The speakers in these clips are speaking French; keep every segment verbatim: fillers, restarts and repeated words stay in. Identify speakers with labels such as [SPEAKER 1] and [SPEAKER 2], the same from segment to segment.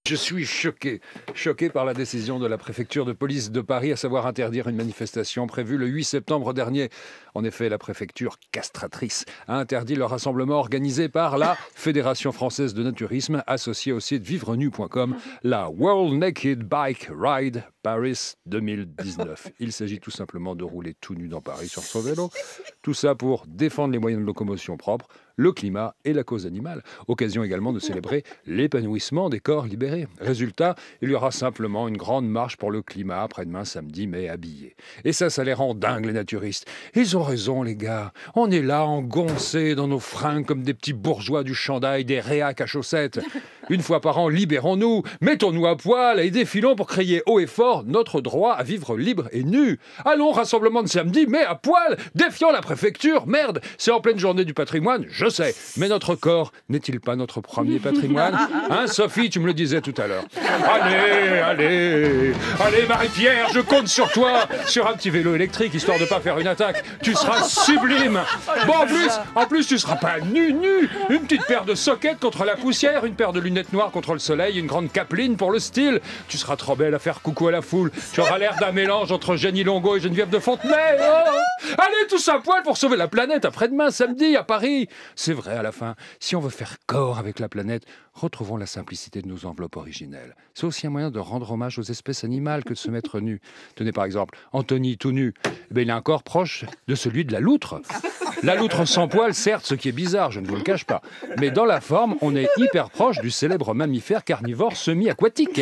[SPEAKER 1] Je suis choqué, choqué par la décision de la préfecture de police de Paris, à savoir interdire une manifestation prévue le huit septembre dernier. En effet, la préfecture castratrice a interdit le rassemblement organisé par la Fédération française de naturisme, associée au site vivre nu point com, la World Naked Bike Ride Paris deux mille dix-neuf. Il s'agit tout simplement de rouler tout nu dans Paris sur son vélo. Tout ça pour défendre les moyens de locomotion propres, le climat et la cause animale. Occasion également de célébrer l'épanouissement des corps libérés. Résultat, il y aura simplement une grande marche pour le climat après-demain samedi, mais habillé. Et ça, ça les rend dingues, les naturistes. Ils ont raison, les gars. On est là, engoncés dans nos fringues comme des petits bourgeois du chandail, des réacs à chaussettes. Une fois par an, libérons-nous, mettons-nous à poil et défilons pour crier haut et fort notre droit à vivre libre et nu. Allons, rassemblement de samedi, mais à poil, défiant la préfecture. Merde, c'est en pleine journée du patrimoine, je sais. Mais notre corps n'est-il pas notre premier patrimoine? Hein, Sophie, tu me le disais tout à l'heure. Allez, allez, allez, Marie-Pierre, je compte sur toi, sur un petit vélo électrique, histoire de pas faire une attaque. Tu seras sublime. Bon, en plus, en plus, tu seras pas nu, nu. Une petite paire de sockets contre la poussière, une paire de lunettes noires contre le soleil, une grande capeline pour le style. Tu seras trop belle à faire coucou à la foule. Tu auras l'air d'un mélange entre Jenny Longo et Geneviève de Fontenay. Oh, allez, tous à poil pour sauver la planète après-demain, samedi, à Paris. C'est vrai, à la fin, si on veut faire corps avec la planète, retrouvons la simplicité de nos enveloppes originelles. C'est aussi un moyen de rendre hommage aux espèces animales que de se mettre nu. Tenez par exemple, Anthony tout nu. Eh bien, il a un corps proche de celui de la loutre. La loutre sans poil, certes, ce qui est bizarre, je ne vous le cache pas. Mais dans la forme, on est hyper proche du célèbre mammifère carnivore semi-aquatique.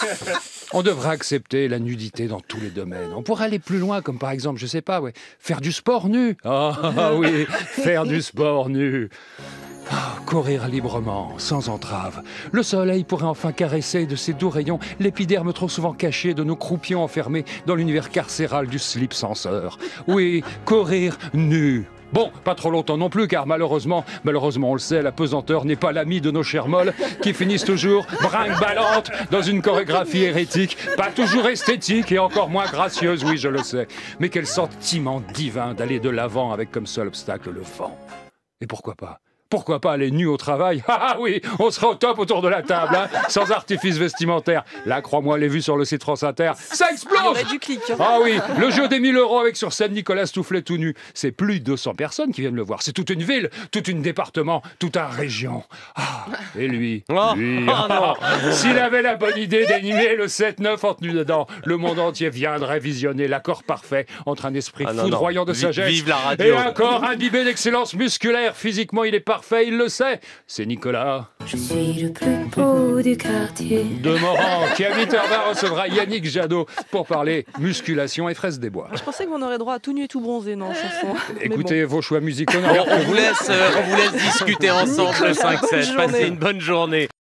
[SPEAKER 1] On devrait accepter la nudité dans tous les domaines. On pourrait aller plus loin, comme par exemple, je sais pas, ouais, faire du sport nu. Ah ah, oui, faire du sport nu. Ah, courir librement, sans entrave. Le soleil pourrait enfin caresser de ses doux rayons l'épiderme trop souvent caché de nos croupions enfermés dans l'univers carcéral du slip censeur. Oui, courir nu. Bon, pas trop longtemps non plus, car malheureusement, malheureusement on le sait, la pesanteur n'est pas l'amie de nos chères molles, qui finissent toujours brinque-ballantes dans une chorégraphie hérétique, pas toujours esthétique et encore moins gracieuse, oui je le sais. Mais quel sentiment divin d'aller de l'avant avec comme seul obstacle le vent. Et pourquoi pas Pourquoi pas aller nu au travail? Ah oui, on sera au top autour de la table, hein, sans artifice vestimentaire. Là, crois-moi, les vues sur le site France Inter, ça explose.
[SPEAKER 2] Il y aurait du clic. Hein.
[SPEAKER 1] Ah oui, le jeu des mille euros avec sur scène Nicolas Stoufflet tout nu. C'est plus de deux cents personnes qui viennent le voir. C'est toute une ville, tout un département, toute une région. Ah, et lui,
[SPEAKER 3] Oh,
[SPEAKER 1] lui,
[SPEAKER 3] oh non.
[SPEAKER 1] s'il avait la bonne idée d'animer le sept neuf en tenue dedans, le monde entier viendrait visionner l'accord parfait entre un esprit
[SPEAKER 3] Ah non,
[SPEAKER 1] foudroyant
[SPEAKER 3] non.
[SPEAKER 1] de
[SPEAKER 3] Vi-
[SPEAKER 1] sagesse
[SPEAKER 3] vive la radio.
[SPEAKER 1] et un corps imbibé d'excellence musculaire. Physiquement, il est parfait. Fait, il le sait, c'est Nicolas.
[SPEAKER 4] Je suis le plus beau du quartier.
[SPEAKER 1] De Morand, qui à huit heures vingt recevra Yannick Jadot pour parler musculation et fraises des bois.
[SPEAKER 2] Je pensais qu'on aurait droit à tout nu et tout bronzé dans la chanson.
[SPEAKER 1] Écoutez vos choix musicaux.
[SPEAKER 3] On, on vous laisse, euh, on vous laisse discuter ensemble le cinq sept.
[SPEAKER 2] Bonne journée.
[SPEAKER 3] Passez une bonne journée.